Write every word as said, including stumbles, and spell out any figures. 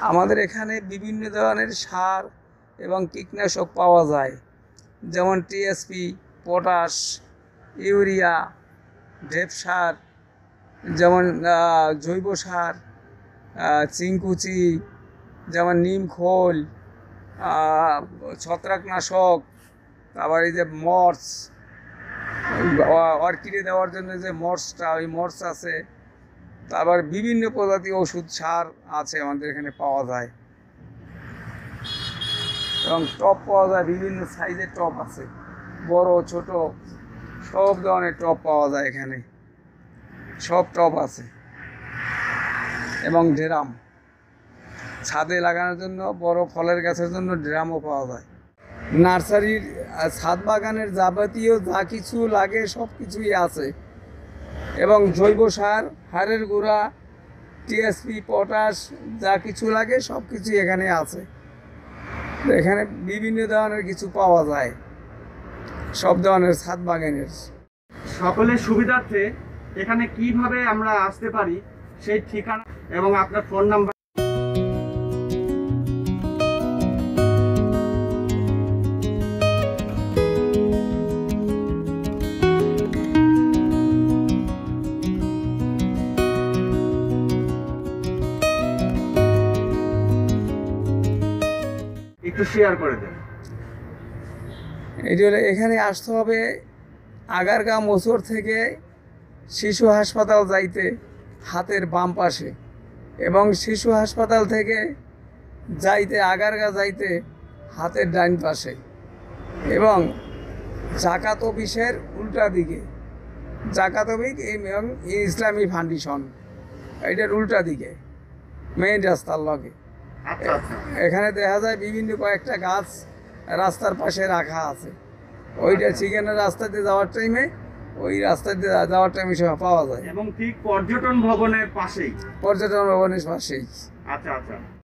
আমাদের এখানে বিভিন্ন ধরনের সার এবং কীটনাশক পাওয়া যায়, যেমন টিএসপি, পটাশ, ইউরিয়া, ঢেপ সার, যেমন জৈব সার, চিংকুচি, যেমন নিম খোল, ছত্রাকনাশক, তারপর এই যে মর্স, অর্কিডে দেওয়ার জন্য যে মর্সটা, ওই মর্স আছে। তারপর বিভিন্ন প্রজাতির ওষুধ সার আছে আমাদের এখানে পাওয়া যায়, এবং টপ পাওয়া যায়, বিভিন্ন সাইজের টপ আছে, বড় ছোট সব ধরনের টপ পাওয়া যায় এখানে, সব টপ আছে, এবং ড্রাম ছাদে লাগানোর জন্য, বড় ফলের গাছের জন্য ড্রামও পাওয়া যায়। নার্সারির ছাদ বাগানের যাবতীয় যা কিছু লাগে সব কিছুই আছে, এবং জৈব সার, হাড়ের গুঁড়া, টিএসপি, পটাশ, যা কিছু লাগে সব কিছুই এখানে আছে। এখানে বিভিন্ন ধরনের কিছু পাওয়া যায়, সব ধরনের ছাদ বাগানের। সকলের সুবিধার্থে এখানে কিভাবে আমরা আসতে পারি সেই ঠিকানা এবং আপনার ফোন নাম্বার। একটু শেয়ার করে দেন। এটি হলে এখানে আসতে হবে আগারগাঁও মোচর থেকে শিশু হাসপাতাল যাইতে হাতের বাম পাশে, এবং শিশু হাসপাতাল থেকে যাইতে আগারগাঁ যাইতে হাতের ডান পাশে, এবং জাকাত অফিসের উল্টা দিকে। জাকাত অফিস এবং ইসলামী ফাউন্ডেশন এটার উল্টা দিকে, মেইন রাস্তার লগে। এখানে দেখা যায় বিভিন্ন কয়েকটা গাছ রাস্তার পাশে রাখা আছে, ওইটা চিকেনের রাস্তা দিয়ে যাওয়ার টাইমে, ওই রাস্তা দিয়ে যাওয়ার টাইমে সব পাওয়া যায়, এবং ঠিক পর্যটন ভবনের পাশেই। পর্যটন ভবনের পাশেই। আচ্ছা আচ্ছা।